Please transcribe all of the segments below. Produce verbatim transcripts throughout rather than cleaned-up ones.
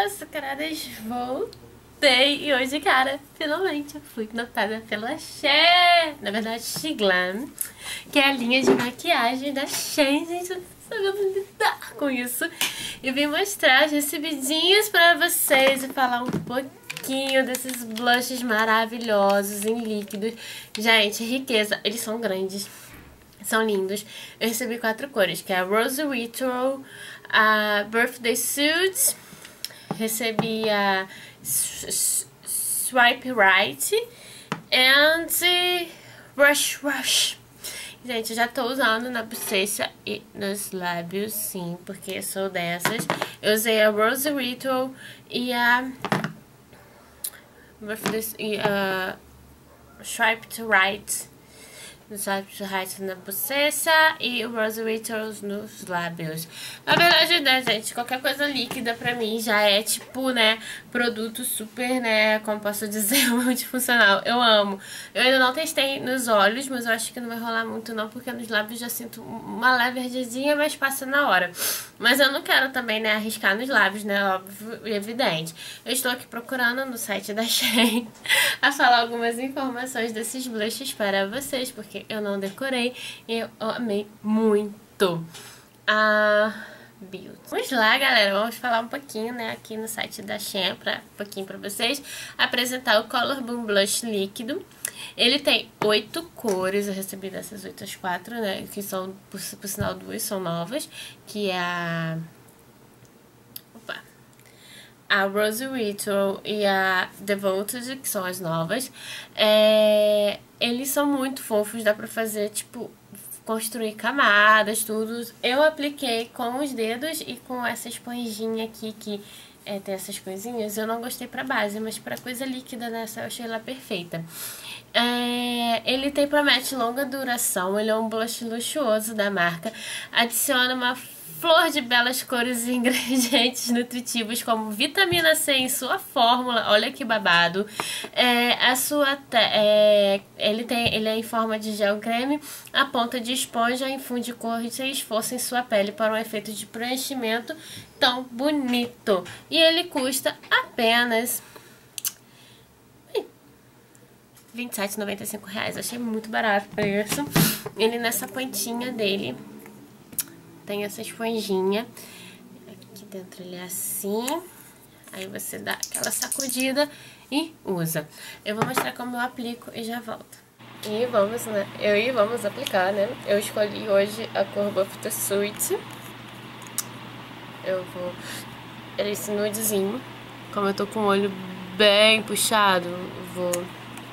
açucaradas, voltei. E hoje, cara, finalmente eu fui notada pela Shein. Na verdade, Shiglam, que é a linha de maquiagem da Shein. Gente, eu não tô sabendo lidar com isso. E vim mostrar as recebidinhas pra vocês e falar um pouquinho desses blushes maravilhosos em líquidos. Gente, riqueza. Eles são grandes. São lindos. Eu recebi quatro cores, que é a Rose Ritual, a Birthday Suit, recebi a Swipe Right and Rush Rush. Gente, eu já tô usando na bochecha e nos lábios, sim, porque eu sou dessas. Eu usei a Rose Ritual e a Birthday e a Swipe Right. Swipe Right na bochecha e o Rose Rituals nos lábios. Na verdade, né, gente, qualquer coisa líquida pra mim já é tipo, né, produto super, né, como posso dizer, multifuncional. Eu amo. Eu ainda não testei nos olhos, mas eu acho que não vai rolar muito não, porque nos lábios já sinto uma leve ardidinha, mas passa na hora. Mas eu não quero também, né, arriscar nos lábios, né, óbvio e evidente. Eu estou aqui procurando no site da Shein a falar algumas informações desses blushes para vocês, porque eu não decorei e eu amei muito a Beauty. Vamos lá, galera, vamos falar um pouquinho, né, aqui no site da Shein, pra, um pouquinho pra vocês, apresentar o Color Boom Blush líquido. Ele tem oito cores, eu recebi dessas oito as quatro, né, que são, por, por sinal, duas são novas, que é a... Opa! A Rose Ritual e a Devoted, que são as novas. É... Eles são muito fofos, dá pra fazer, tipo, construir camadas, tudo. Eu apliquei com os dedos e com essa esponjinha aqui, que é, tem essas coisinhas. Eu não gostei pra base, mas pra coisa líquida, nessa eu achei ela perfeita. É... Ele tem, promete longa duração, ele é um blush luxuoso da marca. Adiciona uma flor de belas cores e ingredientes nutritivos como vitamina C em sua fórmula. Olha que babado. É, a sua te é, ele, tem, ele é em forma de gel creme. A ponta de esponja infunde cor e esforço em sua pele para um efeito de preenchimento tão bonito. E ele custa apenas vinte e sete reais e noventa e cinco centavos. Achei muito barato o preço. Ele nessa pontinha dele tem essa esponjinha. Aqui dentro ele é assim. Aí você dá aquela sacudida e usa. Eu vou mostrar como eu aplico e já volto. E vamos, né? Eu e vamos aplicar, né? Eu escolhi hoje a cor Birthday Suit. Eu vou... Era esse nudezinho. Como eu tô com o olho bem puxado, eu vou...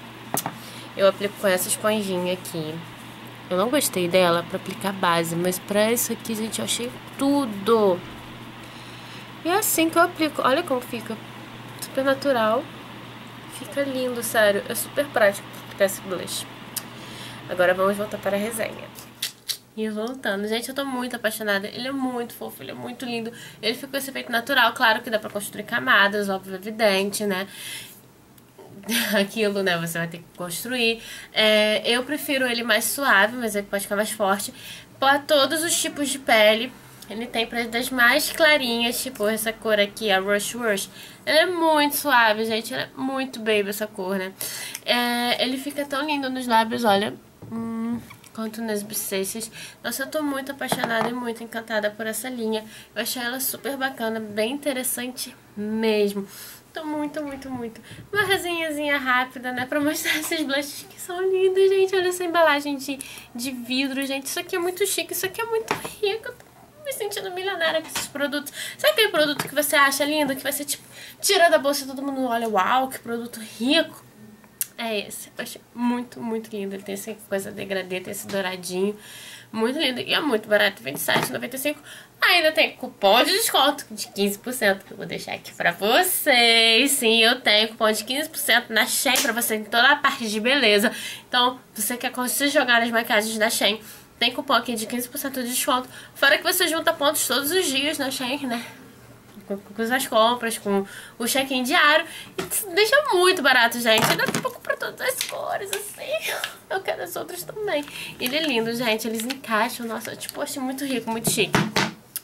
Eu aplico com essa esponjinha aqui. Eu não gostei dela pra aplicar base, mas pra isso aqui, gente, eu achei tudo. E é assim que eu aplico. Olha como fica. Super natural. Fica lindo, sério. É super prático pra aplicar esse blush. Agora vamos voltar para a resenha. E voltando. Gente, eu tô muito apaixonada. Ele é muito fofo, ele é muito lindo. Ele fica com esse efeito natural. Claro que dá pra construir camadas, óbvio, evidente, né? Aquilo, né, você vai ter que construir. é, Eu prefiro ele mais suave, mas ele pode ficar mais forte para todos os tipos de pele. Ele tem para das mais clarinhas, tipo essa cor aqui, a Rush Rush. Ela é muito suave, gente, ela é muito baby essa cor, né. é, Ele fica tão lindo nos lábios, olha, hum, quanto nas bochechas. Nossa, eu tô muito apaixonada e muito encantada por essa linha. Eu achei ela super bacana, bem interessante mesmo. Tô muito, muito, muito. Uma resenhazinha rápida, né? Pra mostrar esses blushes que são lindos, gente. Olha essa embalagem de, de vidro, gente. Isso aqui é muito chique, isso aqui é muito rico. Eu tô me sentindo milionária com esses produtos. Sabe aquele produto que você acha lindo? Que você, tipo, tira da bolsa e todo mundo olha, uau, que produto rico. É esse. Eu achei muito, muito lindo. Ele tem essa coisa degradê, tem esse douradinho. Muito lindo. E é muito barato. vinte e sete reais e noventa e cinco centavos. Ainda tem cupom de desconto de quinze por cento. Que eu vou deixar aqui pra vocês. Sim, eu tenho cupom de quinze por cento na Shein pra você em toda a parte de beleza. Então, você quer se jogar nas maquiagens da Shein, tem cupom aqui de quinze por cento de desconto. Fora que você junta pontos todos os dias na Shein, né? Com, com as compras, com o check-in diário. E deixa muito barato, gente. Ainda tem pouco pra todas as cores, assim. Eu quero as outras também. Ele é lindo, gente. Eles encaixam. Nossa, tipo, achei muito rico, muito chique.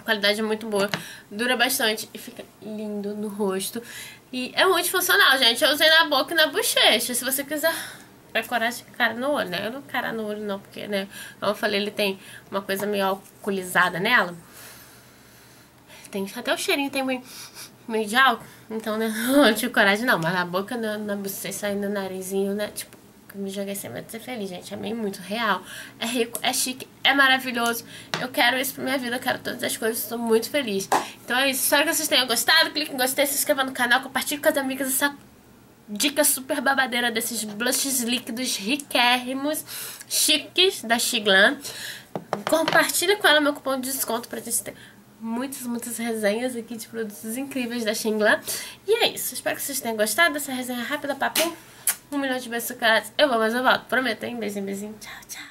qualidade muito boa, dura bastante e fica lindo no rosto. E é multifuncional, gente. Eu usei na boca e na bochecha. Se você quiser decorar de cara no olho, né? Eu não cara no olho não, porque, né? Como eu falei, ele tem uma coisa meio alcoolizada nela. Tem até o cheirinho, tem meio, meio de álcool. Então, né? Não tive coragem não. Mas na boca, na, na bochecha e no narizinho, né? Tipo, eu me joguei sem medo de ser feliz, gente. É meio muito real. É rico, é chique, é maravilhoso. Eu quero isso pra minha vida, eu quero todas as coisas. Estou muito feliz. Então é isso. Espero que vocês tenham gostado. Clique em gostei, se inscreva no canal, compartilhe com as amigas essa dica super babadeira desses blushes líquidos riquérrimos, chiques da Xiglan. Compartilhe com ela meu cupom de desconto pra gente ter muitas, muitas resenhas aqui de produtos incríveis da Xiglan. E é isso. Espero que vocês tenham gostado dessa resenha rápida, papo. Um milhão de beijos, cara. Eu vou, mas eu volto. Prometo, hein? Beijinho, beijinho. Tchau, tchau.